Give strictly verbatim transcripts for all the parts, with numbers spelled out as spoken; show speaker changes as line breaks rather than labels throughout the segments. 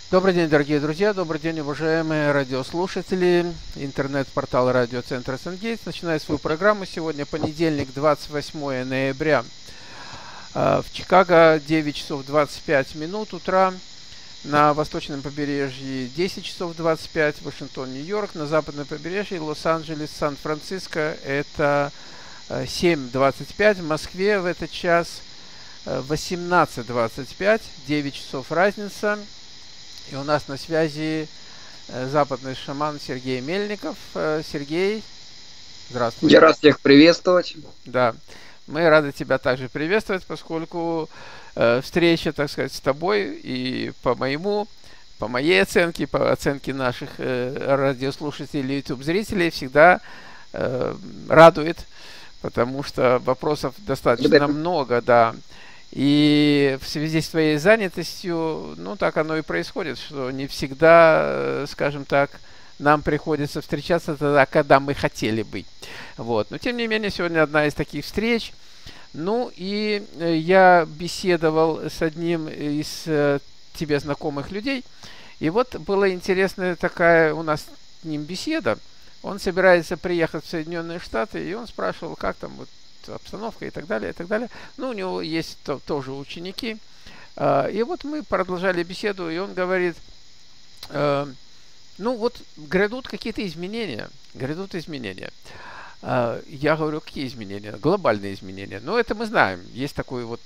Добрый день, дорогие друзья, добрый день, уважаемые радиослушатели. Интернет-портал радиоцентра Сангейтс начинает свою программу. Сегодня понедельник, двадцать восьмое ноября. В Чикаго девять часов двадцать пять минут утра. На восточном побережье десять часов двадцать пять. Вашингтон, Нью-Йорк. На западном побережье Лос-Анджелес, Сан-Франциско. Это семь двадцать пять. В Москве в этот час восемнадцать двадцать пять. девять часов разница. И у нас на связи западный шаман Сергей Мельников. Сергей, здравствуй.
Я рад всех приветствовать.
Да, мы рады тебя также приветствовать, поскольку э, встреча, так сказать, с тобой и по моему, по моей оценке, по оценке наших э, радиослушателей, YouTube-зрителей всегда э, радует, потому что вопросов достаточно много, да. И в связи с твоей занятостью, ну, так оно и происходит, что не всегда, скажем так, нам приходится встречаться тогда, когда мы хотели бы. Вот. Но, тем не менее, сегодня одна из таких встреч. Ну, и я беседовал с одним из тебе знакомых людей. И вот была интересная такая у нас с ним беседа. Он собирается приехать в Соединенные Штаты, и он спрашивал, как там вот обстановка и так далее, и так далее. Ну, у него есть то, тоже ученики. Uh, и вот мы продолжали беседу, и он говорит, uh, ну вот грядут какие-то изменения, грядут изменения. Uh, я говорю, какие изменения? Глобальные изменения. Ну, это мы знаем. Есть такой вот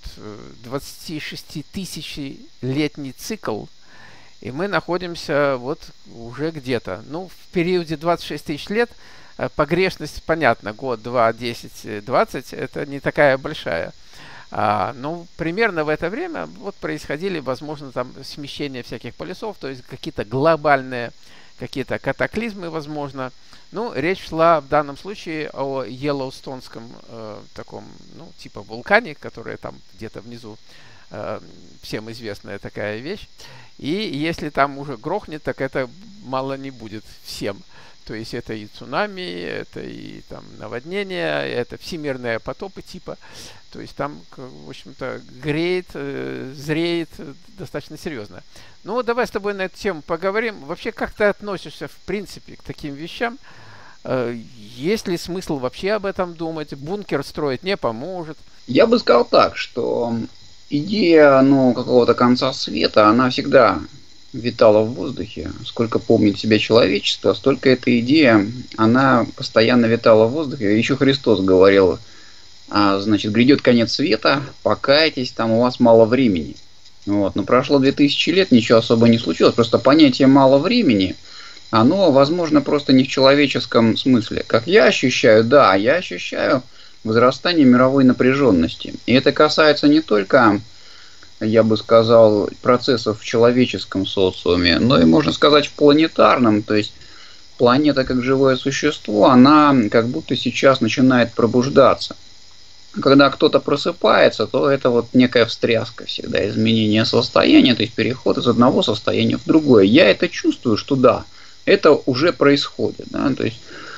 двадцатишеститысячелетний цикл, и мы находимся вот уже где-то. Ну, в периоде двадцать шесть тысяч лет погрешность, понятно, год, два, десять, двадцать, это не такая большая. А, ну, примерно в это время вот происходили, возможно, там смещение всяких полюсов, то есть какие-то глобальные, какие-то катаклизмы, возможно. Ну, речь шла в данном случае о Йеллоустонском э, таком, ну, типа вулкане, который там где-то внизу, э, всем известная такая вещь. И если там уже грохнет, так это мало не будет всем. То есть это и цунами, это и там наводнения, это всемирные потопы типа. То есть там, в общем-то, греет, э, зреет достаточно серьезно. Ну, давай с тобой на эту тему поговорим. Вообще, как ты относишься, в принципе, к таким вещам? Э, есть ли смысл вообще об этом думать? Бункер строить не поможет?
Я бы сказал так, что идея, ну, какого-то конца света, она всегда витала в воздухе. Сколько помнит себя человечество, столько эта идея, она постоянно витала в воздухе. Еще Христос говорил, а, значит, грядет конец света, покайтесь, там у вас мало времени. Вот. Но прошло две тысячи лет, ничего особо не случилось. Просто понятие мало времени, оно, возможно, просто не в человеческом смысле. Как я ощущаю, да, я ощущаю возрастание мировой напряженности. И это касается не только, я бы сказал, процессов в человеческом социуме, но и, можно сказать, в планетарном. То есть планета как живое существо, она как будто сейчас начинает пробуждаться. Когда кто-то просыпается, то это вот некая встряска всегда, изменение состояния, то есть переход из одного состояния в другое. Я это чувствую, что да, это уже происходит. Да? То есть,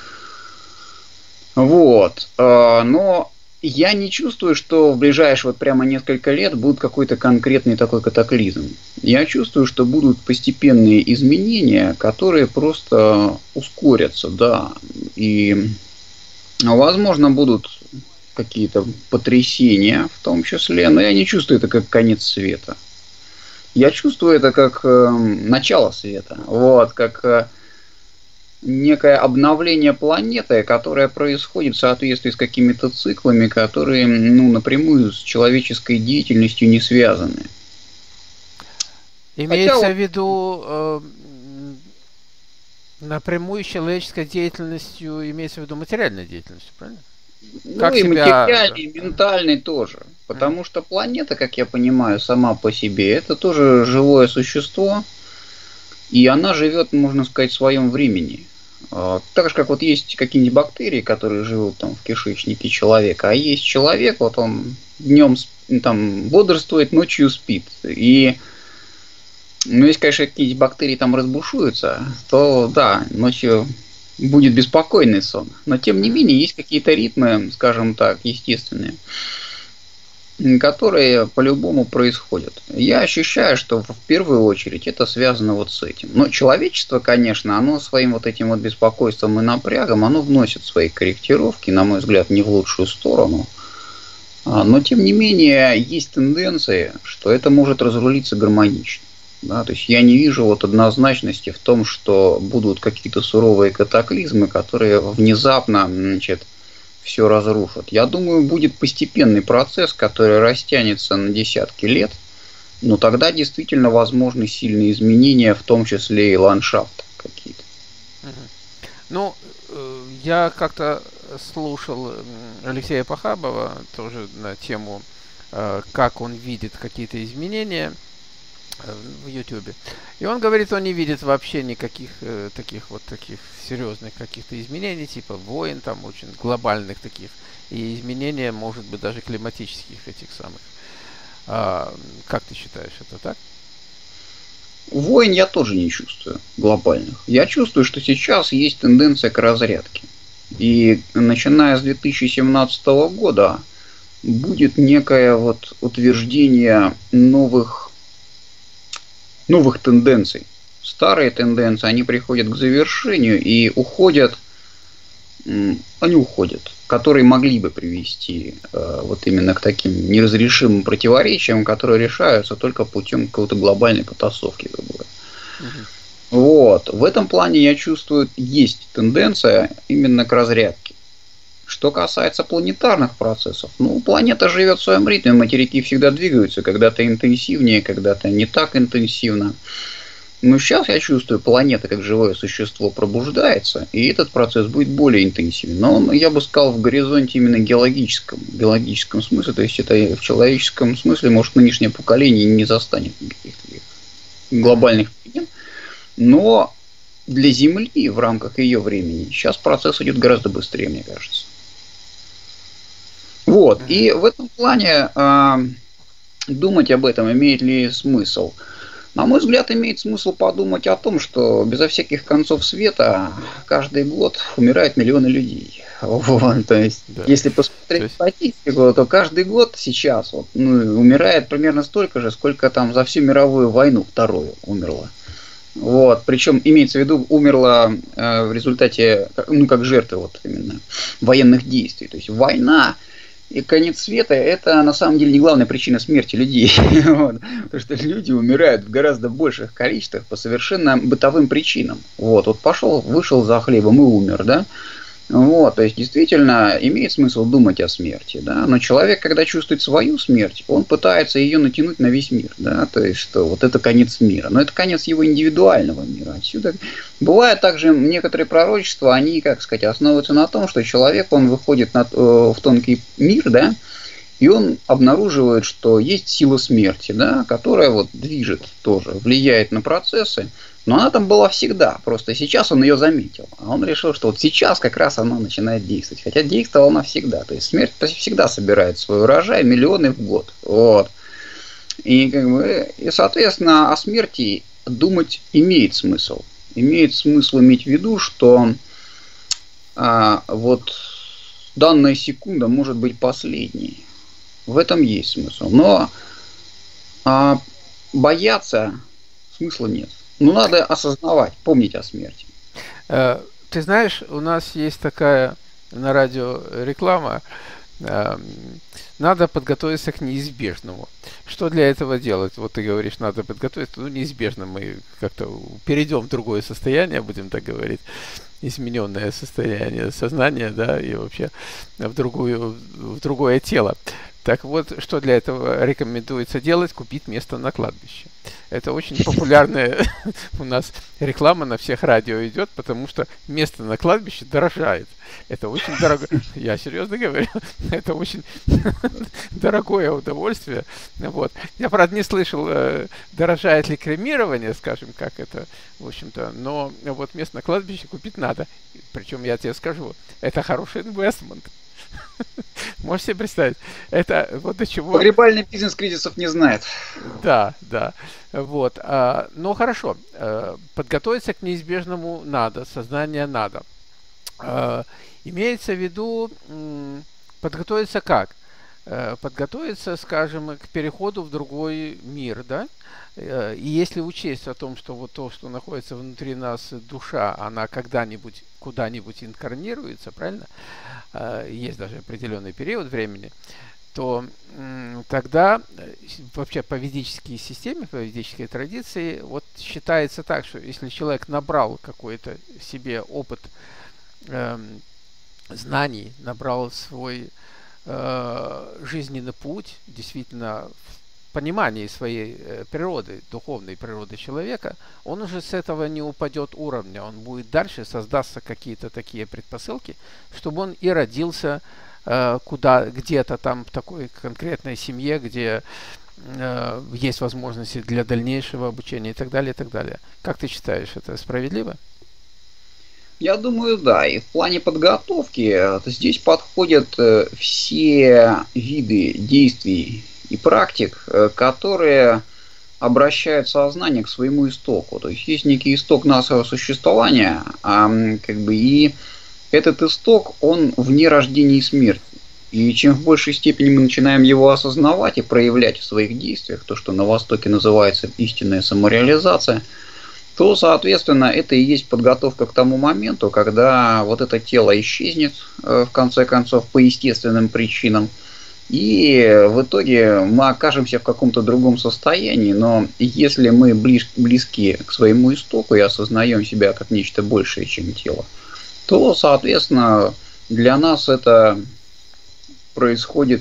вот. Но я не чувствую, что в ближайшие вот прямо несколько лет будет какой-то конкретный такой катаклизм. Я чувствую, что будут постепенные изменения, которые просто ускорятся, да. И, возможно, будут какие-то потрясения в том числе, но я не чувствую это как конец света. Я чувствую это как э, начало света, вот, как э, некое обновление планеты, которое происходит в соответствии с какими-то циклами, которые, ну, напрямую с человеческой деятельностью не связаны.
Имеется Хотя в виду э, напрямую с человеческой деятельностью, имеется в виду материальной деятельностью, правильно?
Ну,
как
и
себя...
материальный, и ментальный тоже. Потому mm. что планета, как я понимаю, сама по себе, это тоже живое существо. И она живет, можно сказать, в своем времени. Так же, как вот есть какие-нибудь бактерии, которые живут там в кишечнике человека, а есть человек, вот он днем там бодрствует, ночью спит. И, ну, если, конечно, какие-нибудь бактерии там разбушуются, то да, ночью будет беспокойный сон. Но, тем не менее, есть какие-то ритмы, скажем так, естественные. которые по-любому происходят. Я ощущаю, что в первую очередь это связано вот с этим. Но человечество, конечно, оно своим вот этим вот беспокойством и напрягом, оно вносит свои корректировки, на мой взгляд, не в лучшую сторону. Но, тем не менее, есть тенденции, что это может разрулиться гармонично. Да, то есть я не вижу вот однозначности в том, что будут какие-то суровые катаклизмы, которые внезапно, значит, все разрушат. Я думаю, будет постепенный процесс, который растянется на десятки лет, но тогда действительно возможны сильные изменения, в том числе и ландшафт какие-то.
Ну, я как-то слушал Алексея Пахабова тоже на тему, как он видит какие-то изменения в Ютубе. И он говорит, он не видит вообще никаких э, таких вот таких серьезных каких-то изменений, типа войн, там очень глобальных таких, и изменения, может быть, даже климатических этих самых. А, как ты считаешь, это так?
Войн я тоже не чувствую глобальных. Я чувствую, что сейчас есть тенденция к разрядке. И начиная с две тысячи семнадцатого года будет некое вот утверждение новых новых тенденций. Старые тенденции, они приходят к завершению и уходят, они уходят, которые могли бы привести э, вот именно к таким неразрешимым противоречиям, которые решаются только путем какой-то глобальной потасовки. Угу. Вот. В этом плане я чувствую, есть тенденция именно к разрядке. Что касается планетарных процессов, ну, планета живет в своем ритме, материки всегда двигаются, когда-то интенсивнее, когда-то не так интенсивно. Но сейчас я чувствую, планета как живое существо пробуждается, и этот процесс будет более интенсивен. Но он, я бы сказал, в горизонте именно геологическом, геологическом смысле, то есть это в человеческом смысле, может, нынешнее поколение не застанет никаких глобальных перемен, но для Земли в рамках ее времени сейчас процесс идет гораздо быстрее, мне кажется. Вот, и в этом плане э, думать об этом имеет ли смысл? На мой взгляд, имеет смысл подумать о том, что безо всяких концов света каждый год умирают миллионы людей. Вот, то есть, да. Если посмотреть есть... статистику, то каждый год сейчас вот, ну, умирает примерно столько же, сколько там за всю мировую войну вторую умерло. Вот, причем имеется в виду, умерла э, в результате, ну, как жертвы вот именно военных действий. То есть война и конец света — это на самом деле не главная причина смерти людей. Вот. Потому что люди умирают в гораздо больших количествах по совершенно бытовым причинам. Вот, вот пошел, вышел за хлебом и умер, да. Вот, то есть действительно имеет смысл думать о смерти, да, но человек, когда чувствует свою смерть, он пытается ее натянуть на весь мир, да, то есть что вот это конец мира, но это конец его индивидуального мира. Отсюда бывает также некоторые пророчества, они, как сказать, основываются на том, что человек, он выходит на, э, в тонкий мир, да, и он обнаруживает, что есть сила смерти, да, которая вот движет тоже, влияет на процессы. Но она там была всегда, просто сейчас он ее заметил. А он решил, что вот сейчас как раз она начинает действовать. Хотя действовала она всегда. То есть смерть всегда собирает свой урожай миллионы в год. Вот. И, как бы, и, соответственно, о смерти думать имеет смысл. Имеет смысл иметь в виду, что а, вот данная секунда может быть последней. В этом есть смысл. Но а, бояться смысла нет. Ну, надо осознавать, помнить о смерти.
Ты знаешь, у нас есть такая на радио реклама. Надо подготовиться к неизбежному. Что для этого делать? Вот ты говоришь, надо подготовиться. Ну, неизбежно мы как-то перейдем в другое состояние, будем так говорить. Измененное состояние сознания, да, и вообще в, другую, в другое тело. Так вот, что для этого рекомендуется делать? Купить место на кладбище. Это очень популярная у нас реклама на всех радио идет, потому что место на кладбище дорожает. Это очень дорого. Я серьезно говорю, это очень дорогое удовольствие. Вот. Я, правда, не слышал, дорожает ли кремирование, скажем, как это, в общем-то, но вот место на кладбище купить надо. Причем я тебе скажу, это хороший инвестмент. Можешь себе представить? Это вот до чего...
Погребальный бизнес кризисов не знает.
Да, да. Вот. А, ну, хорошо. А, подготовиться к неизбежному надо, сознание надо. А, имеется в виду м, подготовиться как? э, подготовиться, скажем, к переходу в другой мир, да? Э, И если учесть о том, что вот то, что находится внутри нас, душа, она когда-нибудь куда-нибудь инкарнируется, правильно? Э, Есть даже определенный период времени, то м, тогда э, с- вообще по ведической системе, по ведической традиции, вот считается так, что если человек набрал какой-то себе опыт эм, знаний, набрал свой э, жизненный путь, действительно в понимании своей э, природы, духовной природы человека, он уже с этого не упадет уровня, он будет дальше, создастся какие-то такие предпосылки, чтобы он и родился э, куда, где-то там в такой конкретной семье, где э, есть возможности для дальнейшего обучения и так далее, и так далее. Как ты считаешь, это справедливо?
Я думаю, да. И в плане подготовки э, здесь подходят э, все виды действий и практик, э, которые обращают сознание к своему истоку. То есть есть некий исток нашего существования, а, м, как бы и этот исток, он вне рождения и смерти. И чем в большей степени мы начинаем его осознавать и проявлять в своих действиях, то, что на Востоке называется истинная самореализация, то, соответственно, это и есть подготовка к тому моменту, когда вот это тело исчезнет, э, в конце концов, по естественным причинам, и в итоге мы окажемся в каком-то другом состоянии, но если мы близ, близки к своему истоку и осознаем себя как нечто большее, чем тело, то, соответственно, для нас это происходит,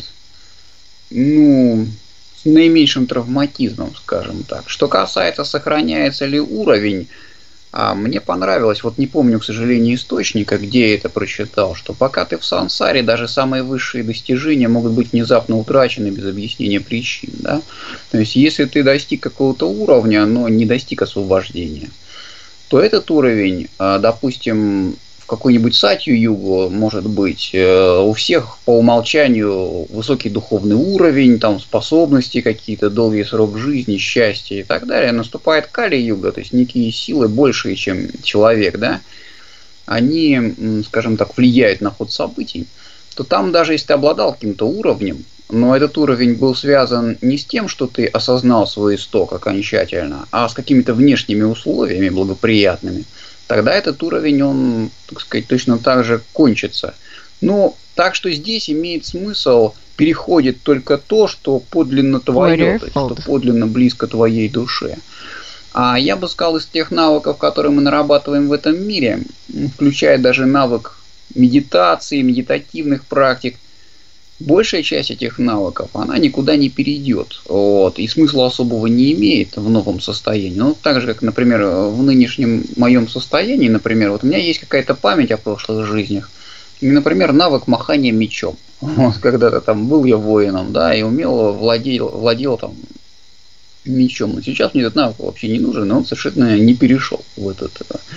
ну, с наименьшим травматизмом, скажем так. Что касается, сохраняется ли уровень, а, мне понравилось, вот не помню, к сожалению, источника, где я это прочитал, что пока ты в сансаре, даже самые высшие достижения могут быть внезапно утрачены без объяснения причин. Да? То есть, если ты достиг какого-то уровня, но не достиг освобождения, то этот уровень, а, допустим, в какую-нибудь сатью-югу, может быть, э, у всех по умолчанию высокий духовный уровень, там, способности какие-то, долгий срок жизни, счастье и так далее. Наступает кали-юга, то есть некие силы большие, чем человек, да, они, м, скажем так, влияют на ход событий, то там даже если ты обладал каким-то уровнем, но этот уровень был связан не с тем, что ты осознал свой исток окончательно, а с какими-то внешними условиями благоприятными, тогда этот уровень, он, так сказать, точно так же кончится. Но так что здесь имеет смысл, переходит только то, что подлинно твое, то есть, что подлинно близко твоей душе. А я бы сказал, из тех навыков, которые мы нарабатываем в этом мире, включая даже навык медитации, медитативных практик, большая часть этих навыков, она никуда не перейдет. Вот, и смысла особого не имеет в новом состоянии. Ну, так же, как, например, в нынешнем моем состоянии, например, вот у меня есть какая-то память о прошлых жизнях. И, например, навык махания мечом. Вот, когда-то там был я воином, да, и умел, владел, владел там мечом. Но сейчас мне этот навык вообще не нужен, и он совершенно не перешел в этот,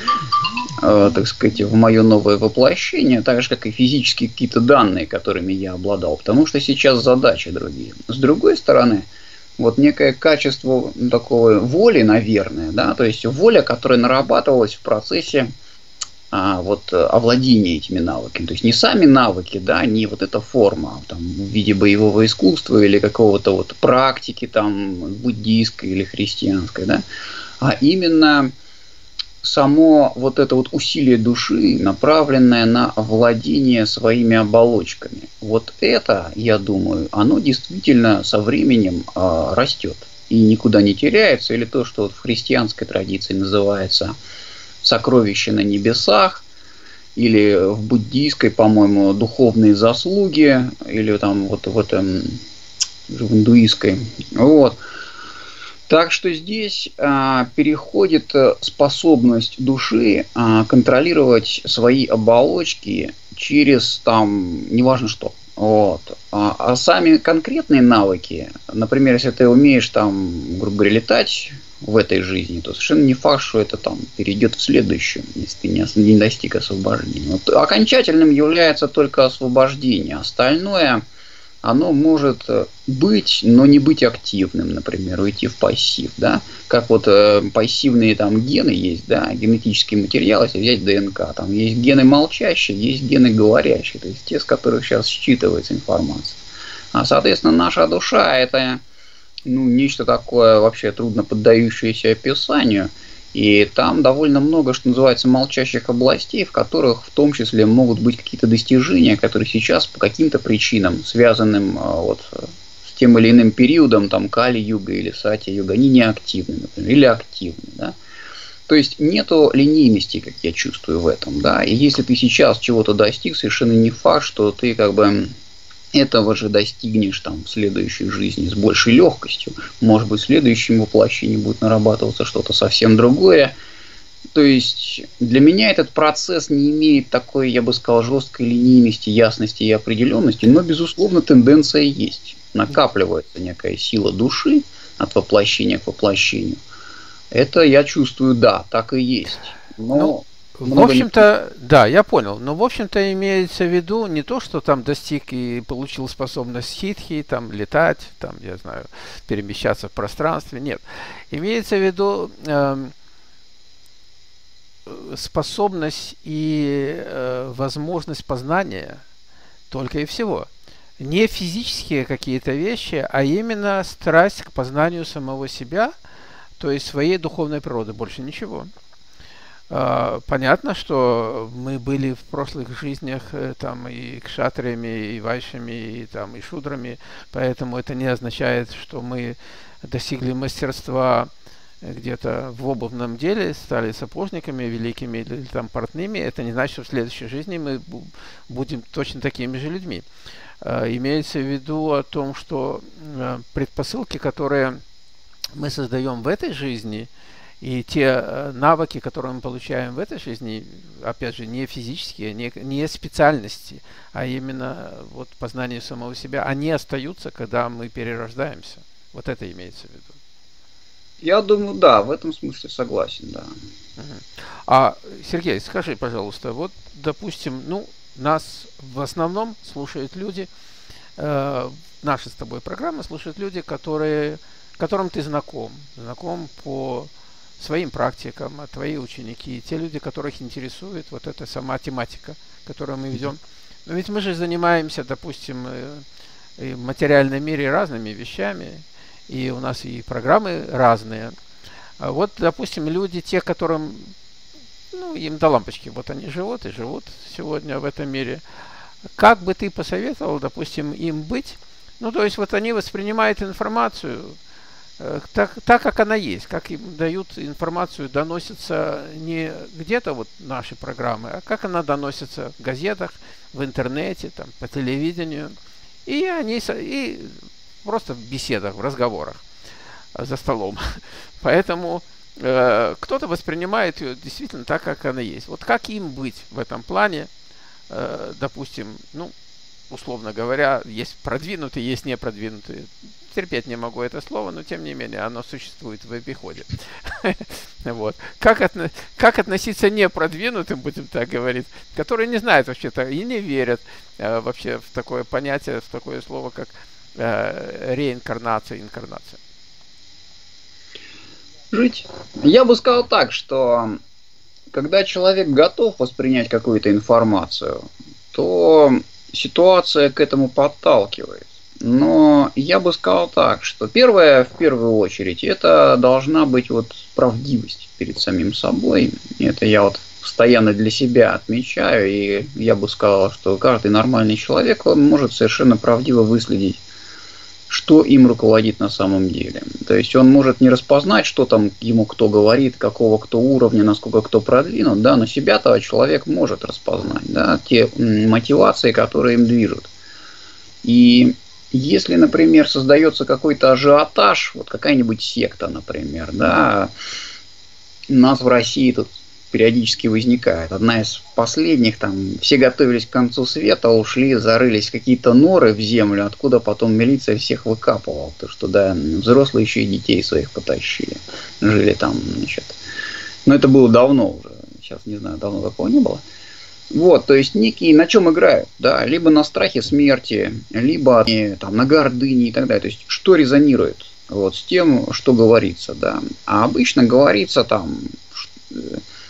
э, так сказать, в мое новое воплощение, так же, как и физические какие-то данные, которыми я обладал, потому что сейчас задачи другие. С другой стороны, вот некое качество такой воли, наверное, да, то есть воля, которая нарабатывалась в процессе а, вот, овладения этими навыками. То есть не сами навыки, да, не вот эта форма там, в виде боевого искусства или какого-то вот практики там, буддийской или христианской, да, а именно само вот это вот усилие души, направленное на овладение своими оболочками. Вот это, я думаю, оно действительно со временем э, растет и никуда не теряется, или то, что вот в христианской традиции называется сокровища на небесах, или в буддийской, по-моему, духовные заслуги, или там вот в этом, в индуистской. Вот. Так что здесь а, переходит способность души а, контролировать свои оболочки через там, неважно что. Вот. А, а сами конкретные навыки, например, если ты умеешь там, грубо говоря, летать в этой жизни, то совершенно не факт, что это там перейдет в следующую, если ты не, не достиг освобождения. Вот, окончательным является только освобождение. Остальное, оно может быть, но не быть активным, например, уйти в пассив, да, как вот э, пассивные там гены есть, да, генетический материал, если взять ДНК, там есть гены молчащие, есть гены говорящие, то есть те, с которых сейчас считывается информация. А, соответственно, наша душа – это ну, нечто такое вообще трудно поддающееся описанию. И там довольно много, что называется, молчащих областей, в которых в том числе могут быть какие-то достижения, которые сейчас по каким-то причинам, связанным вот, с тем или иным периодом, там, Кали-юга или Сати-юга, они не активны, например, или активны. Да? То есть нету линейности, как я чувствую в этом. Да? И если ты сейчас чего-то достиг, совершенно не факт, что ты как бы этого же достигнешь там, в следующей жизни с большей легкостью. Может быть, в следующем воплощении будет нарабатываться что-то совсем другое. То есть для меня этот процесс не имеет такой, я бы сказал, жесткой линейности, ясности и определенности, но, безусловно, тенденция есть. Накапливается некая сила души от воплощения к воплощению. Это я чувствую, да, так и есть. Но...
Ну... В общем-то, да, я понял. Но, в общем-то, имеется в виду не то, что там достиг и получил способность хитхи, там, летать, там, я знаю, перемещаться в пространстве. Нет. Имеется в виду э, способность и э, возможность познания только и всего. Не физические какие-то вещи, а именно страсть к познанию самого себя, то есть своей духовной природы. Больше ничего. Понятно, что мы были в прошлых жизнях там и кшатриями, и вайшами, и там и шудрами, поэтому это не означает, что мы достигли мастерства где-то в обувном деле, стали сапожниками великими или там портными. Это не значит, что в следующей жизни мы будем точно такими же людьми. Имеется в виду о том, что предпосылки, которые мы создаем в этой жизни, и те навыки, которые мы получаем в этой жизни, опять же, не физические, не, не специальности, а именно вот познание самого себя, они остаются, когда мы перерождаемся. Вот это имеется в виду.
Я думаю, да, в этом смысле согласен, да.
Угу. А, Сергей, скажи, пожалуйста, вот, допустим, ну, нас в основном слушают люди, э, наши с тобой программы слушают люди, которые, которым ты знаком, знаком по своим практикам, а твои ученики, те люди, которых интересует вот эта сама тематика, которую мы ведем. Но ведь мы же занимаемся, допустим, в материальном мире разными вещами, и у нас и программы разные. А вот, допустим, люди, те, которым, ну, им до лампочки, вот они живут и живут сегодня в этом мире. Как бы ты посоветовал, допустим, им быть? Ну, то есть вот они воспринимают информацию Так, так, как она есть, как им дают информацию, доносится не где-то вот наши программы, а как она доносится в газетах, в интернете, там, по телевидению. И они и просто в беседах, в разговорах за столом. Поэтому э, кто-то воспринимает ее действительно так, как она есть. Вот как им быть в этом плане, э, допустим, ну, условно говоря, есть продвинутые, есть непродвинутые. Терпеть не могу это слово, но тем не менее оно существует в обиходе. Вот. Как, отно, как относиться непродвинутым, будем так говорить, которые не знают вообще-то и не верят э, вообще в такое понятие, в такое слово, как э, реинкарнация, инкарнация?
Жить. Я бы сказал так, что когда человек готов воспринять какую-то информацию, то ситуация к этому подталкивает. Но я бы сказал так, что первое, в первую очередь, это должна быть вот правдивость перед самим собой. Это я вот постоянно для себя отмечаю, и я бы сказал, что каждый нормальный человек, он может совершенно правдиво выследить, что им руководит на самом деле. То есть он может не распознать, что там ему кто говорит, какого кто уровня, насколько кто продвинут, да, но себя-то человек может распознать, да, те мотивации, которые им движут. И если, например, создается какой-то ажиотаж, вот какая-нибудь секта, например, да, у нас в России тут периодически возникает. Одна из последних, там, все готовились к концу света, ушли, зарылись в какие-то норы в землю, откуда потом милиция всех выкапывала, потому что, да, взрослые еще и детей своих потащили, жили там, значит. Но это было давно уже, сейчас не знаю, давно такого не было. Вот, то есть некие на чем играют, да, либо на страхе смерти, либо там, на гордыне и так далее. То есть что резонирует вот, с тем, что говорится, да. А обычно говорится там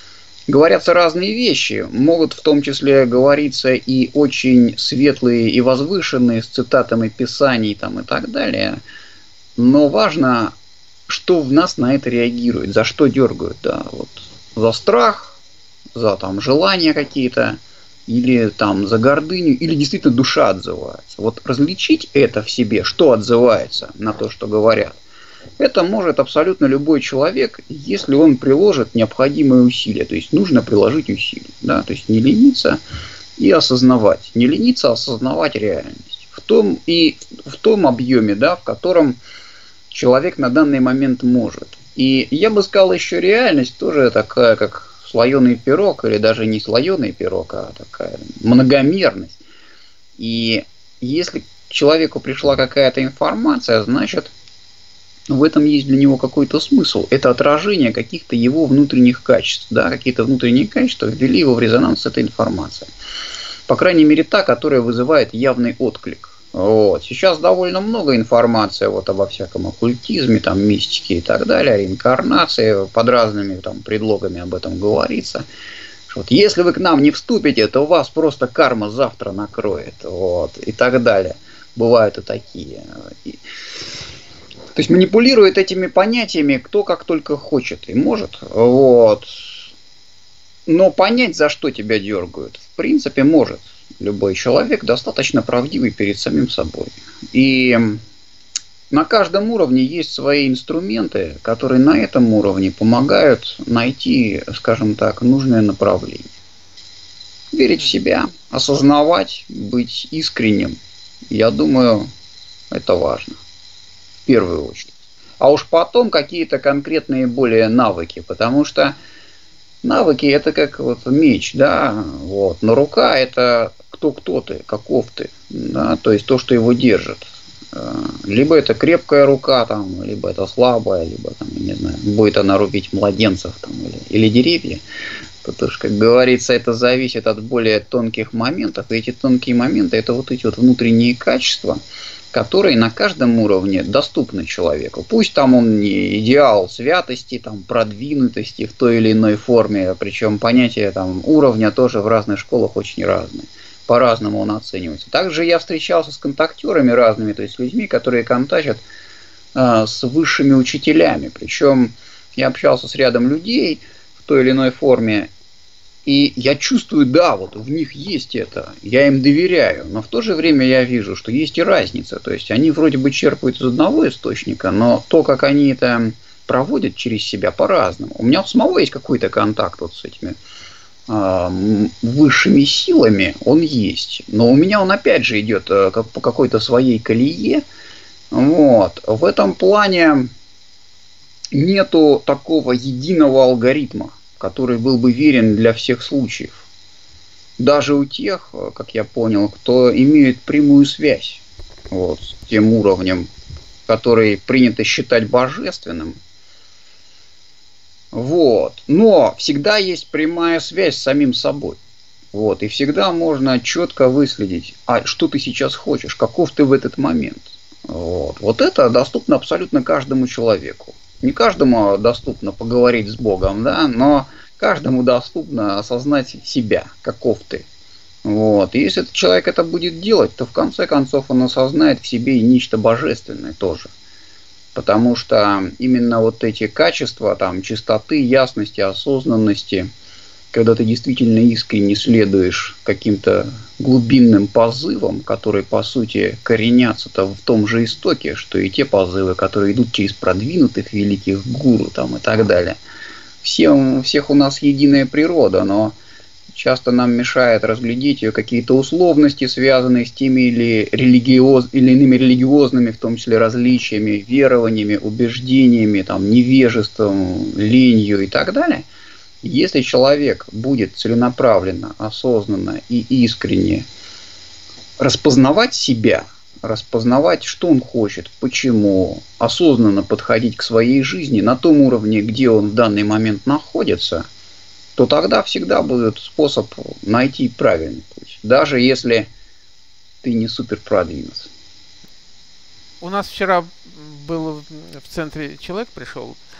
говорятся разные вещи. Могут в том числе говориться и очень светлые и возвышенные с цитатами Писаний там, и так далее. Но важно, что в нас на это реагирует, за что дергают. Да, вот, за страх, за там, желания какие-то, или там, за гордыню, или действительно душа отзывается. Вот различить это в себе, что отзывается на то, что говорят, это может абсолютно любой человек, если он приложит необходимые усилия. То есть нужно приложить усилия. Да? То есть не лениться и осознавать. Не лениться, а осознавать реальность. В том, и в том объеме, да, в котором человек на данный момент может. И я бы сказал, еще реальность тоже такая, как слоеный пирог, или даже не слоеный пирог, а такая многомерность. И если к человеку пришла какая-то информация, значит, в этом есть для него какой-то смысл. Это отражение каких-то его внутренних качеств. Да? Какие-то внутренние качества ввели его в резонанс с этой информацией. По крайней мере, та, которая вызывает явный отклик. Вот. Сейчас довольно много информации вот, обо всяком оккультизме, там, мистике и так далее, реинкарнации, под разными там, предлогами об этом говорится. Что вот, если вы к нам не вступите, то вас просто карма завтра накроет. Вот, и так далее. Бывают и такие. И... То есть манипулирует этими понятиями кто как только хочет и может. Вот. Но понять, за что тебя дергают, в принципе, может любой человек, достаточно правдивый перед самим собой. И на каждом уровне есть свои инструменты, которые на этом уровне помогают найти, скажем так, нужное направление. Верить в себя, осознавать, быть искренним. Я думаю, это важно. В первую очередь. А уж потом какие-то конкретные более навыки, потому что навыки это как вот меч, да, вот, но рука это кто кто ты, каков ты, да, то есть то, что его держит. Либо это крепкая рука, там, либо это слабая, либо там, не знаю, будет она рубить младенцев там, или, или деревья. Потому что, как говорится, это зависит от более тонких моментов. И эти тонкие моменты это вот эти вот внутренние качества, которые на каждом уровне доступны человеку. Пусть там он не идеал святости, там, продвинутости в той или иной форме, причем понятие там, уровня тоже в разных школах очень разные. По-разному он оценивается. Также я встречался с контактерами разными, то есть с людьми, которые контактят э, с высшими учителями. Причем я общался с рядом людей в той или иной форме, и я чувствую, да, вот в них есть это, я им доверяю, но в то же время я вижу, что есть и разница. То есть они вроде бы черпают из одного источника, но то, как они это проводят через себя, по-разному. У меня у самого есть какой-то контакт вот с этими э, высшими силами, он есть. Но у меня он опять же идет э, как по какой-то своей колее. Вот. В этом плане нету такого единого алгоритма, который был бы верен для всех случаев. Даже у тех, как я понял, кто имеет прямую связь вот, с тем уровнем, который принято считать божественным. Вот. Но всегда есть прямая связь с самим собой. Вот. И всегда можно четко выследить, а что ты сейчас хочешь, каков ты в этот момент. Вот. Вот это доступно абсолютно каждому человеку. Не каждому доступно поговорить с Богом, да, но каждому доступно осознать себя, каков ты. Вот. И если этот человек это будет делать, то в конце концов он осознает в себе и нечто божественное тоже. Потому что именно вот эти качества, там, чистоты, ясности, осознанности, когда ты действительно искренне следуешь каким-то глубинным позывам, которые, по сути, коренятся-то в том же истоке, что и те позывы, которые идут через продвинутых великих гуру там, и так далее. Все, у всех у нас единая природа, но часто нам мешает разглядеть ее какие-то условности, связанные с теми или, религиоз, или иными религиозными, в том числе, различиями, верованиями, убеждениями, там, невежеством, ленью и так далее. Если человек будет целенаправленно, осознанно и искренне распознавать себя, распознавать, что он хочет, почему, осознанно подходить к своей жизни на том уровне, где он в данный момент находится, то тогда всегда будет способ найти правильный путь, даже если ты не супер продвинут.
У нас вчера был в центре человек пришел,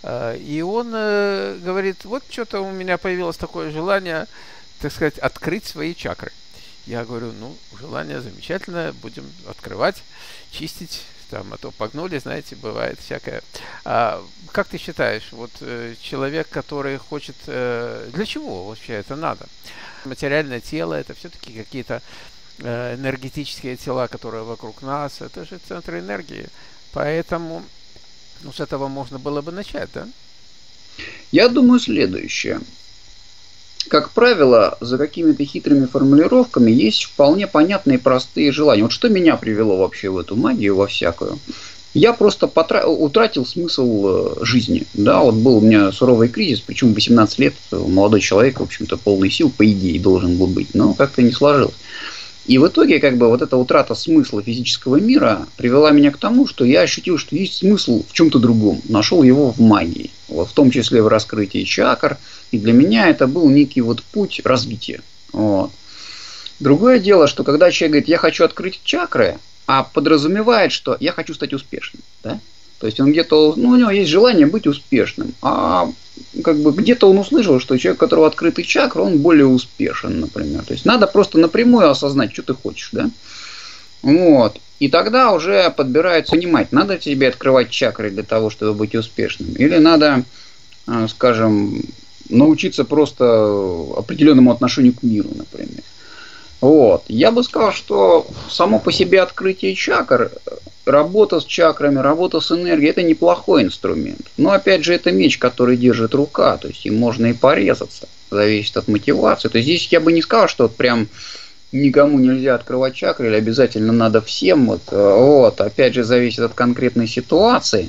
И он говорит, вот что-то у меня появилось такое желание, так сказать, открыть свои чакры. Я говорю, ну, желание замечательное, будем открывать, чистить, там, а то погнули, знаете, бывает всякое. А, как ты считаешь, вот человек, который хочет, для чего вообще это надо? Материальное тело, это все-таки какие-то энергетические тела, которые вокруг нас, это же центры энергии. Поэтому ну, с этого можно было бы начать, да?
Я думаю, следующее. Как правило, за какими-то хитрыми формулировками есть вполне понятные простые желания. Вот что меня привело вообще в эту магию, во всякую. Я просто потра... утратил смысл жизни. Да, вот был у меня суровый кризис, причем в восемнадцать лет молодой человек, в общем-то, полный сил, по идее, должен был быть, но как-то не сложилось. И в итоге, как бы, вот эта утрата смысла физического мира привела меня к тому, что я ощутил, что есть смысл в чем-то другом. Нашел его в магии, вот, в том числе в раскрытии чакр. И для меня это был некий вот путь развития. Вот. Другое дело, что когда человек говорит, я хочу открыть чакры, а подразумевает, что я хочу стать успешным. Да? То есть он где-то, ну, у него есть желание быть успешным, а как бы где-то он услышал, что человек, у которого открыты чакры, он более успешен, например. То есть надо просто напрямую осознать, что ты хочешь, да? Вот. И тогда уже подбирают понимать, надо тебе открывать чакры для того, чтобы быть успешным, или надо, скажем, научиться просто определенному отношению к миру, например. Вот. Я бы сказал, что само по себе открытие чакр, работа с чакрами, работа с энергией, это неплохой инструмент. Но опять же, это меч, который держит рука, то есть им можно и порезаться, зависит от мотивации. То есть здесь я бы не сказал, что вот прям никому нельзя открывать чакры, или обязательно надо всем. Вот, вот. Опять же, зависит от конкретной ситуации.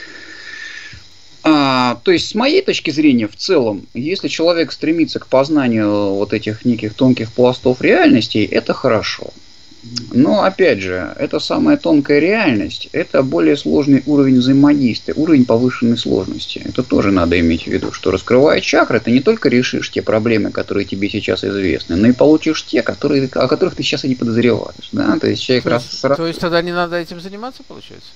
А, то есть, с моей точки зрения, в целом, если человек стремится к познанию вот этих неких тонких пластов реальностей, это хорошо. Но, опять же, это самая тонкая реальность, это более сложный уровень взаимодействия, уровень повышенной сложности. Это тоже надо иметь в виду, что раскрывая чакры, ты не только решишь те проблемы, которые тебе сейчас известны, но и получишь те, которые, о которых ты сейчас и не подозреваешь. Да? То есть, человек
то,
раз,
есть,
раз...
то есть тогда не надо этим заниматься, получается?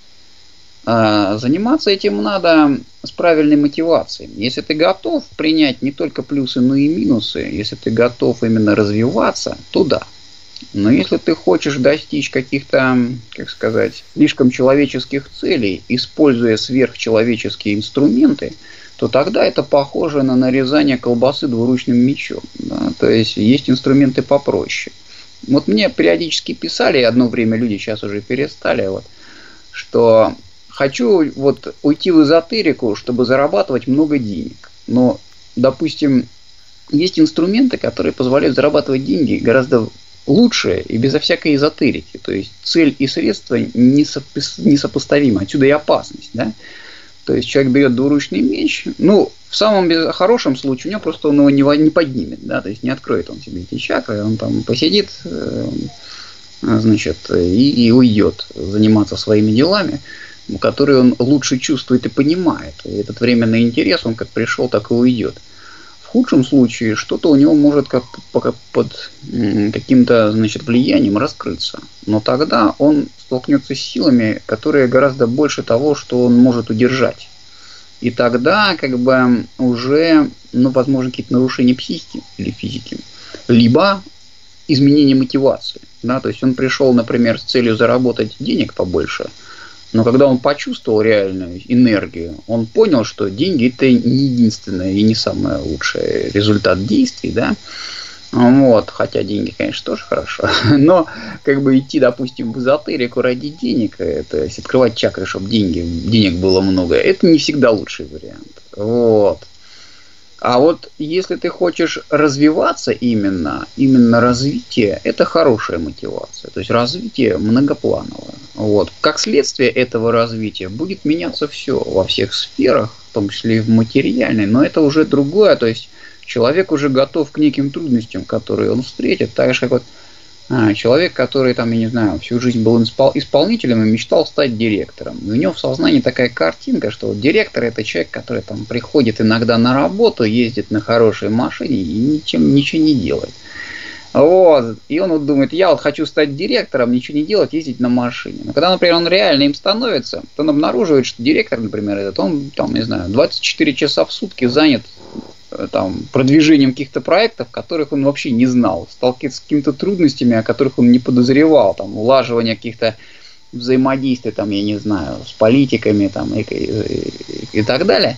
Заниматься этим надо с правильной мотивацией. Если ты готов принять не только плюсы, но и минусы, если ты готов именно развиваться, то да. Но если ты хочешь достичь каких-то, как сказать, слишком человеческих целей, используя сверхчеловеческие инструменты, то тогда это похоже на нарезание колбасы двуручным мечом. Да? То есть есть инструменты попроще. Вот мне периодически писали, одно время люди, сейчас уже перестали, вот, что хочу вот уйти в эзотерику, чтобы зарабатывать много денег. Но, допустим, есть инструменты, которые позволяют зарабатывать деньги гораздо лучше и безо всякой эзотерики. То есть цель и средства несопоставимы. Отсюда и опасность. Да? То есть человек берет двуручный меч, ну, в самом хорошем случае у него просто он его не, не поднимет. Да? То есть не откроет он себе эти чакры, он там посидит, значит, и, и уйдет заниматься своими делами, которые он лучше чувствует и понимает. И этот временный интерес, он как пришел, так и уйдет. В худшем случае что-то у него может как под каким-то, значит, влиянием раскрыться. Но тогда он столкнется с силами, которые гораздо больше того, что он может удержать. И тогда как бы уже, ну, возможно, какие-то нарушения психики или физики. Либо изменение мотивации. Да? То есть он пришел, например, с целью заработать денег побольше, но когда он почувствовал реальную энергию, он понял, что деньги это не единственное и не самый лучший результат действий, да. Вот, хотя деньги, конечно, тоже хорошо, но как бы идти, допустим, в эзотерику ради денег, то есть открывать чакры, чтобы деньги, денег было много, это не всегда лучший вариант. Вот. А вот если ты хочешь развиваться именно, именно развитие, это хорошая мотивация. То есть развитие многоплановое. Вот. Как следствие этого развития будет меняться все во всех сферах, в том числе и в материальной, но это уже другое. То есть человек уже готов к неким трудностям, которые он встретит. Так же, как вот а, человек, который там, я не знаю, всю жизнь был испол- исполнителем и мечтал стать директором. И у него в сознании такая картинка, что вот директор это человек, который там приходит иногда на работу, ездит на хорошей машине и ничем, ничего не делает. Вот. И он вот думает, я вот хочу стать директором, ничего не делать, ездить на машине. Но когда, например, он реально им становится, то он обнаруживает, что директор, например, этот, он, там, не знаю, двадцать четыре часа в сутки занят там, продвижением каких-то проектов, которых он вообще не знал, сталкивается с какими-то трудностями, о которых он не подозревал, там, улаживание каких-то взаимодействий, там, я не знаю, с политиками там, и, и, и так далее.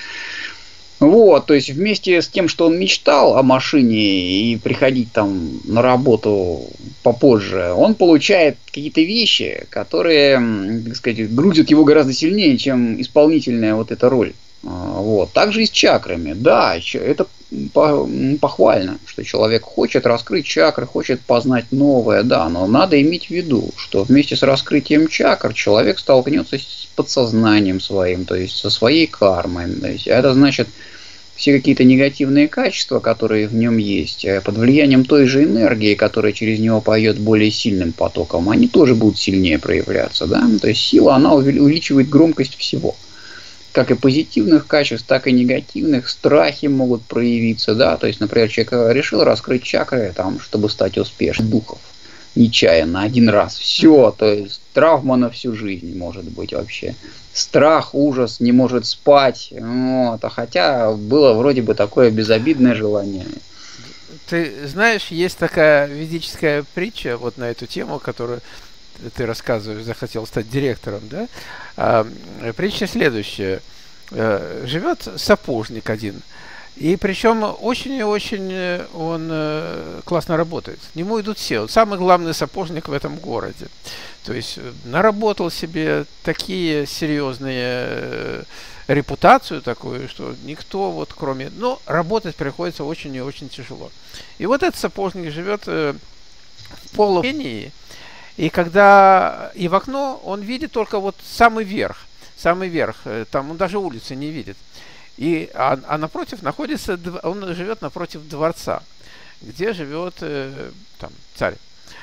Вот, то есть вместе с тем, что он мечтал о машине и приходить там на работу попозже, он получает какие-то вещи, которые, так сказать, грузят его гораздо сильнее, чем исполнительная вот эта роль. Вот. Также и с чакрами. Да, это похвально, что человек хочет раскрыть чакры, хочет познать новое, да, но надо иметь в виду, что вместе с раскрытием чакр человек столкнется с подсознанием своим, то есть со своей кармой. То есть это значит, все какие-то негативные качества, которые в нем есть, под влиянием той же энергии, которая через него пойдет более сильным потоком, они тоже будут сильнее проявляться. Да? То есть сила, она увеличивает громкость всего. Как и позитивных качеств, так и негативных. Страхи могут проявиться, да, то есть, например, человек решил раскрыть чакры, там, чтобы стать успешным, духов, нечаянно, один раз, все, то есть, травма на всю жизнь может быть вообще. Страх, ужас, не может спать, вот, а хотя было вроде бы такое безобидное желание.
Ты знаешь, есть такая ведическая притча вот на эту тему, которую ты рассказываешь, захотел стать директором, да? А, притча следующая. Живет сапожник один, и причем очень и очень он классно работает. К нему идут все. Он самый главный сапожник в этом городе. То есть наработал себе такие серьезные репутацию такую, что никто вот кроме... Но работать приходится очень и очень тяжело. И вот этот сапожник живет в полупении, и когда и в окно он видит только вот самый верх, самый верх, там он даже улицы не видит. И, а, а напротив находится, он живет напротив дворца, где живет э, там, царь.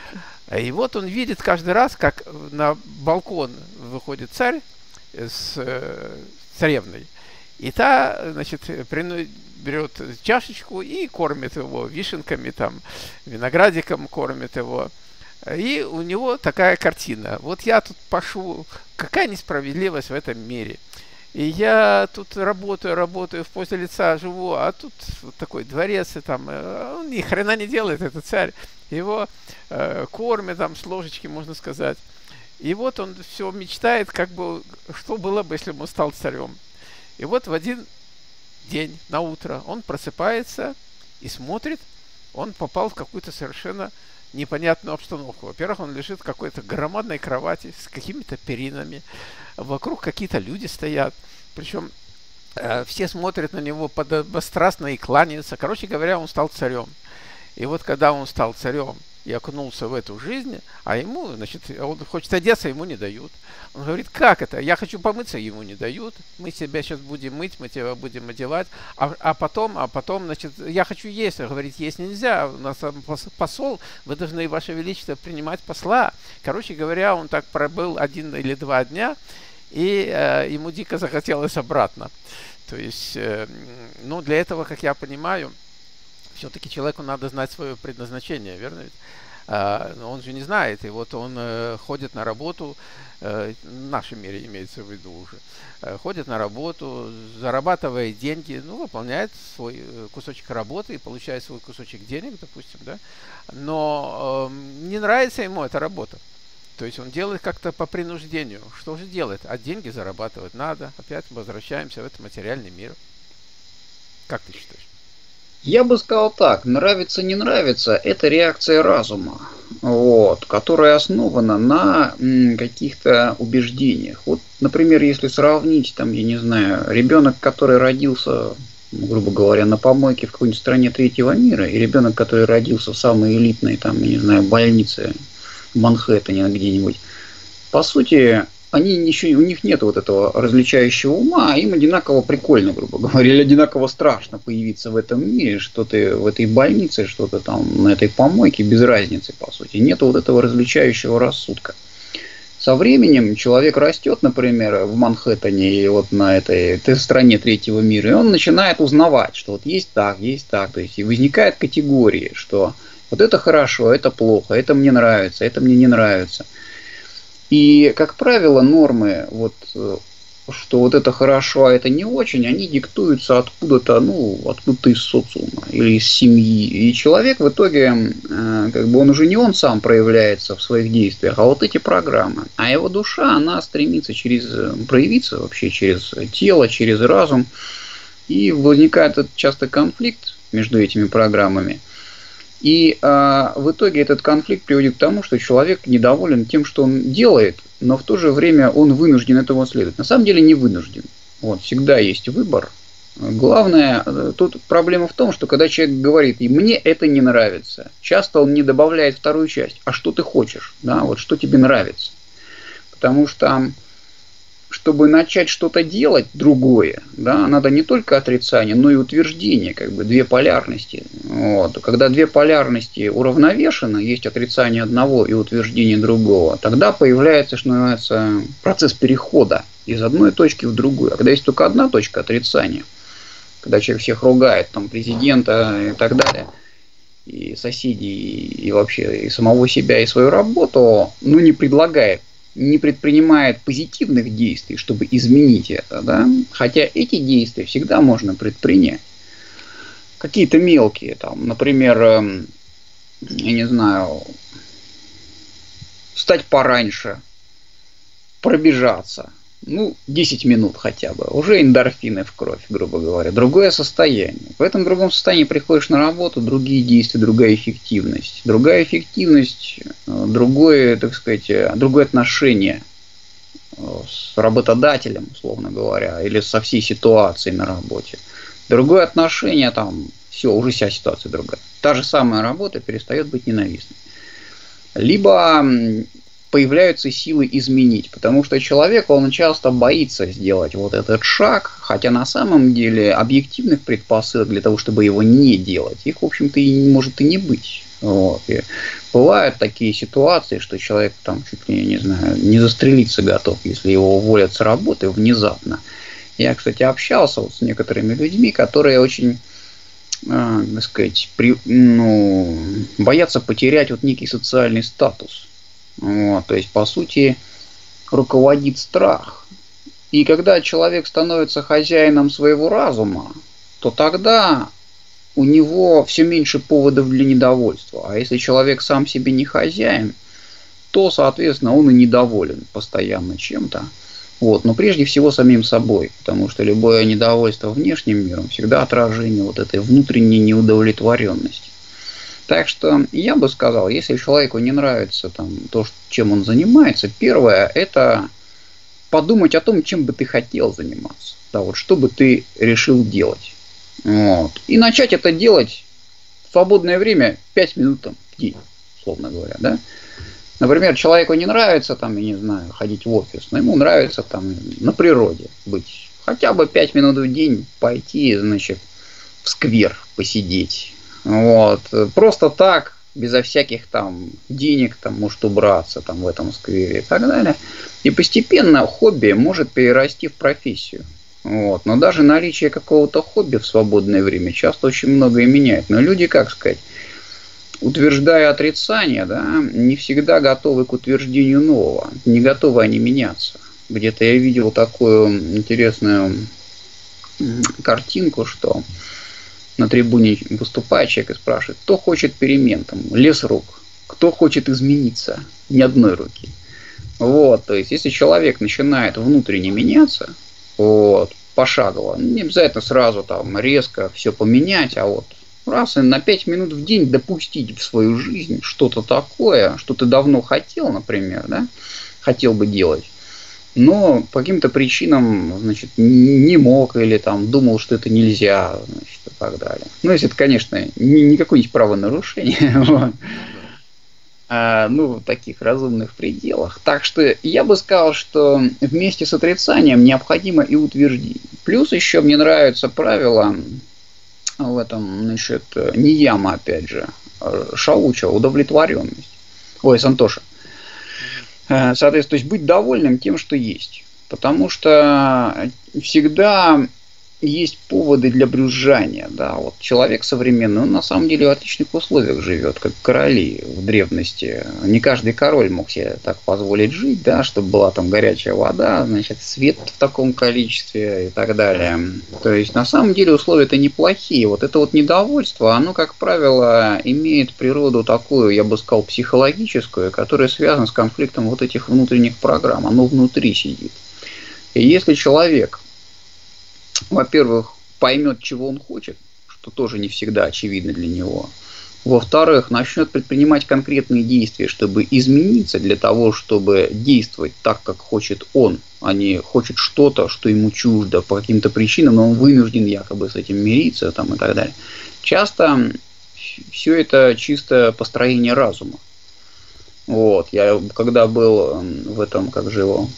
И вот он видит каждый раз, как на балкон выходит царь с э, царевной. И та, значит, приносит, берет чашечку и кормит его вишенками, там, виноградиком кормит его. И у него такая картина. Вот я тут пошу, какая несправедливость в этом мире. И я тут работаю, работаю, в поте лица живу, а тут вот такой дворец, и там он ни хрена не делает, этот царь. Его э, кормят там с ложечки, можно сказать. И вот он все мечтает, как бы, что было бы, если бы он стал царем. И вот в один день, на утро, он просыпается и смотрит, он попал в какую-то совершенно непонятную обстановку. Во-первых, он лежит в какой-то громадной кровати с какими-то перинами. Вокруг какие-то люди стоят. Причем э, все смотрят на него подобострастно и кланяются. Короче говоря, он стал царем. И вот когда он стал царем и окунулся в эту жизнь, а ему, значит, он хочет одеться, ему не дают. Он говорит, как это? Я хочу помыться, ему не дают. Мы тебя сейчас будем мыть, мы тебя будем одевать. А, а потом, а потом, значит, я хочу есть. Он говорит, есть нельзя. У нас посол, вы должны, Ваше Величество, принимать посла. Короче говоря, он так пробыл один или два дня, и э, ему дико захотелось обратно. То есть, э, ну, для этого, как я понимаю, все-таки человеку надо знать свое предназначение, верно ведь? А, он же не знает, и вот он э, ходит на работу, э, в нашем мире имеется в виду уже, э, ходит на работу, зарабатывает деньги, ну, выполняет свой кусочек работы и получает свой кусочек денег, допустим, да, но э, не нравится ему эта работа. То есть он делает как-то по принуждению. Что же делает? А деньги зарабатывать надо. Опять возвращаемся в этот материальный мир. Как ты считаешь?
Я бы сказал так, нравится, не нравится, это реакция разума, вот, которая основана на м, каких-то убеждениях. Вот, например, если сравнить, там, я не знаю, ребенок, который родился, грубо говоря, на помойке в какой-нибудь стране третьего мира, и ребенок, который родился в самой элитной, там, я не знаю, больнице в Манхэттене где-нибудь, по сути, они еще, у них нет вот этого различающего ума, а им одинаково прикольно, грубо говоря, или одинаково страшно появиться в этом мире, что ты в этой больнице, что-то там на этой помойке, без разницы, по сути. Нет вот этого различающего рассудка. Со временем человек растет, например, в Манхэттене или вот на этой, этой стране третьего мира, и он начинает узнавать, что вот есть так, есть так, то есть и возникают категории, что Вот это хорошо, это плохо, это мне нравится, это мне не нравится. И, как правило, нормы, вот, что вот это хорошо, а это не очень, они диктуются откуда-то, ну, откуда-то из социума или из семьи. И человек в итоге, как бы он уже не он сам проявляется в своих действиях, а вот эти программы. А его душа, она стремится через, проявиться вообще через тело, через разум. И возникает часто конфликт между этими программами. И а, в итоге этот конфликт приводит к тому, что человек недоволен тем, что он делает, но в то же время он вынужден этого следовать. На самом деле не вынужден. Вот, всегда есть выбор. Главное, тут проблема в том, что когда человек говорит, и мне это не нравится, часто он не добавляет вторую часть. А что ты хочешь? Да, вот что тебе нравится? Потому что чтобы начать что-то делать другое, да, надо не только отрицание, но и утверждение, как бы две полярности. Вот. Когда две полярности уравновешены, есть отрицание одного и утверждение другого, тогда появляется, что называется, процесс перехода из одной точки в другую. А когда есть только одна точка отрицания, когда человек всех ругает, там, президента и так далее, и соседей, и вообще и самого себя, и свою работу, ну, не предлагает, не предпринимает позитивных действий, чтобы изменить это, да, хотя эти действия всегда можно предпринять. Какие-то мелкие, там, например, я не знаю, встать пораньше, пробежаться, ну, десять минут хотя бы, уже эндорфины в кровь, грубо говоря, другое состояние. В этом другом состоянии приходишь на работу, другие действия, другая эффективность. Другая эффективность, другое, так сказать, другое отношение с работодателем, условно говоря, или со всей ситуацией на работе. Другое отношение, там, все, уже вся ситуация другая. Та же самая работа перестает быть ненавистной. Либо появляются силы изменить, потому что человек, он часто боится сделать вот этот шаг, хотя на самом деле объективных предпосылок для того, чтобы его не делать, их, в общем-то, и может и не быть. Вот. И бывают такие ситуации, что человек там чуть ли, не знаю, не застрелиться готов, если его уволят с работы внезапно. Я, кстати, общался вот с некоторыми людьми, которые очень, э, так сказать, при, ну, боятся потерять вот некий социальный статус. Вот, то есть, по сути, руководит страх. И когда человек становится хозяином своего разума, то тогда у него все меньше поводов для недовольства. А если человек сам себе не хозяин, то, соответственно, он и недоволен постоянно чем-то. Вот, но прежде всего самим собой, потому что любое недовольство внешним миром всегда отражение вот этой внутренней неудовлетворенности. Так что я бы сказал, если человеку не нравится там, то, чем он занимается, первое, это подумать о том, чем бы ты хотел заниматься. Да, вот, что бы ты решил делать. Вот. И начать это делать в свободное время пять минут там, в день, условно говоря. Да? Например, человеку не нравится, там, я не знаю, ходить в офис, но ему нравится там, на природе быть. Хотя бы пять минут в день пойти, значит, в сквер посидеть. Вот. Просто так, безо всяких там денег, там, может убраться там, в этом сквере и так далее. И постепенно хобби может перерасти в профессию. Вот. Но даже наличие какого-то хобби в свободное время часто очень многое меняет. Но люди, как сказать, утверждая отрицание, да, не всегда готовы к утверждению нового. Не готовы они меняться. Где-то я видел такую интересную картинку, что на трибуне выступает человек и спрашивает, кто хочет перемен, там, лес рук, кто хочет измениться, ни одной руки. Вот, то есть, если человек начинает внутренне меняться, вот, пошагово, не обязательно сразу там резко все поменять, а вот раз и на пять минут в день допустить в свою жизнь что-то такое, что ты давно хотел, например, да, хотел бы делать, но по каким-то причинам, значит, не мог или там думал, что это нельзя, значит, и так далее. Ну, если это, конечно, не, не какое-нибудь правонарушение, вот. а, ну, в таких разумных пределах. Так что я бы сказал, что вместе с отрицанием необходимо и утверждение. Плюс еще мне нравится правило в этом, значит, Нияма, опять же, Шауча, удовлетворенность. Ой, Сантоша. Соответственно, то есть быть довольным тем, что есть. Потому что всегда есть поводы для брюзжания, да, вот человек современный, он на самом деле в отличных условиях живет, как короли в древности. Не каждый король мог себе так позволить жить, да, чтобы была там горячая вода, значит, свет в таком количестве и так далее. То есть, на самом деле, условия-то неплохие. Вот это вот недовольство, оно, как правило, имеет природу такую, я бы сказал, психологическую, которая связана с конфликтом вот этих внутренних программ. Оно внутри сидит. И если человек, во-первых, поймет, чего он хочет, что тоже не всегда очевидно для него. Во-вторых, начнет предпринимать конкретные действия, чтобы измениться для того, чтобы действовать так, как хочет он, а не хочет что-то, что ему чуждо по каким-то причинам, но он вынужден якобы с этим мириться там, и так далее. Часто все это чисто построение разума. Вот. Я когда был в этом, как же его,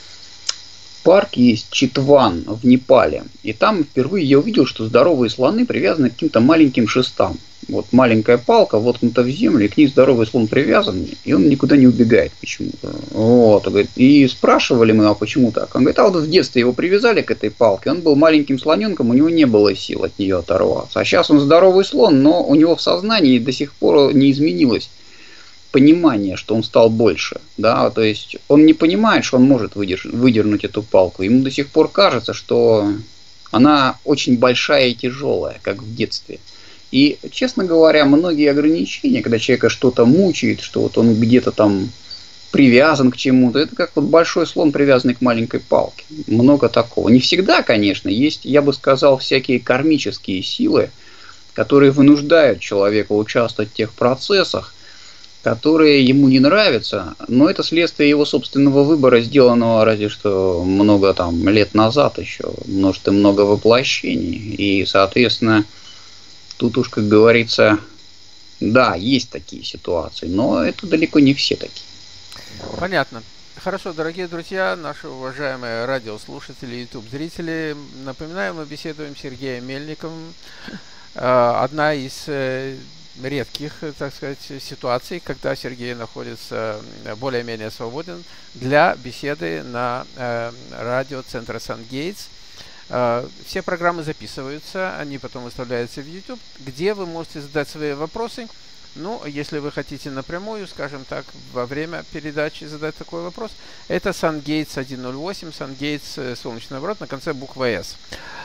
парк есть Читван в Непале. И там впервые я увидел, что здоровые слоны привязаны к каким-то маленьким шестам. Вот маленькая палка воткнута в землю, и к ней здоровый слон привязан, и он никуда не убегает почему-то. Вот, говорит, и спрашивали мы, а почему так? Он говорит, а вот в детстве его привязали к этой палке, он был маленьким слоненком, у него не было сил от нее оторваться. А сейчас он здоровый слон, но у него в сознании до сих пор не изменилось понимание, что он стал больше, да, то есть он не понимает, что он может выдерж- выдернуть эту палку, ему до сих пор кажется, что она очень большая и тяжелая, как в детстве. И, честно говоря, многие ограничения, когда человека что-то мучает, что вот он где-то там привязан к чему-то, это как вот большой слон, привязанный к маленькой палке. Много такого. Не всегда, конечно, есть, я бы сказал, всякие кармические силы, которые вынуждают человека участвовать в тех процессах, которые ему не нравятся, но это следствие его собственного выбора, сделанного разве что много там лет назад еще, множество много воплощений, и, соответственно, тут уж, как говорится, да, есть такие ситуации, но это далеко не все такие.
Понятно. Хорошо, дорогие друзья, наши уважаемые радиослушатели, YouTube-зрители, напоминаю, мы беседуем с Сергеем Мельниковым. Одна из редких, так сказать, ситуаций, когда Сергей находится более-менее свободен для беседы на радио Центра Сан-Гейтс. Все программы записываются, они потом выставляются в YouTube, где вы можете задать свои вопросы. Ну, если вы хотите напрямую, скажем так, во время передачи задать такой вопрос, это Сан-Гейтс сто восемь, Сан-Гейтс, солнечный оборот, на конце буква «С».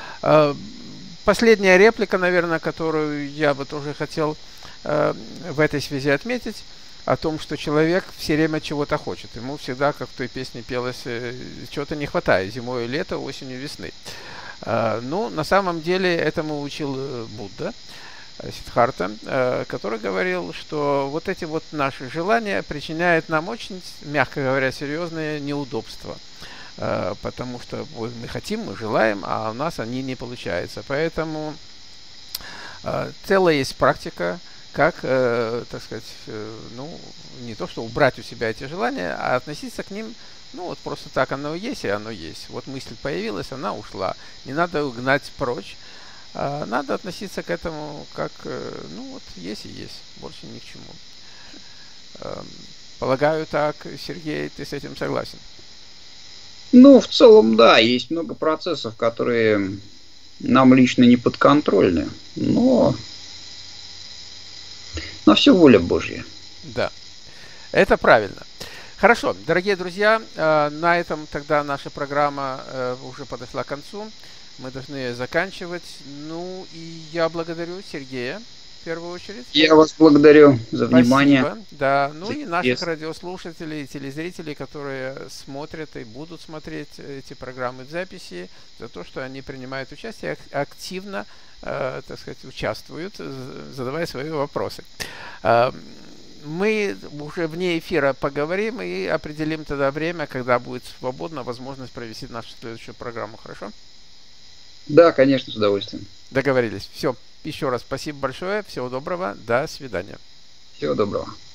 Последняя реплика, наверное, которую я бы тоже хотел э, в этой связи отметить, о том, что человек все время чего-то хочет. Ему всегда, как в той песне пелось, э, чего-то не хватает. Зимой и лето, осенью, весны. Э, ну, на самом деле, этому учил Будда, Сиддхартха, э, который говорил, что вот эти вот наши желания причиняют нам очень, мягко говоря, серьезные неудобства. Потому что мы хотим, мы желаем, а у нас они не получаются. Поэтому э, целая есть практика, как, э, так сказать, э, ну, не то что убрать у себя эти желания, а относиться к ним, ну, вот просто так оно есть, и оно есть. Вот мысль появилась, она ушла. Не надо угнать прочь. А надо относиться к этому как, э, ну, вот есть и есть, больше ни к чему. Э, полагаю, так, Сергей, ты с этим согласен?
Ну, в целом, да, есть много процессов, которые нам лично не подконтрольны, но на все воля Божья.
Да, это правильно. Хорошо, дорогие друзья, на этом тогда наша программа уже подошла к концу. Мы должны ее заканчивать. Ну, и я благодарю Сергея. В первую очередь.
Я вас благодарю за внимание.
Спасибо. Да, ну и наших
Yes.
радиослушателей, телезрителей, которые смотрят и будут смотреть эти программы в записи, за то, что они принимают участие, активно, э, так сказать, участвуют, задавая свои вопросы. Э, мы уже вне эфира поговорим и определим тогда время, когда будет свободна возможность провести нашу следующую программу. Хорошо?
Да, конечно, с удовольствием.
Договорились. Все. Еще раз спасибо большое. Всего доброго. До свидания.
Всего доброго.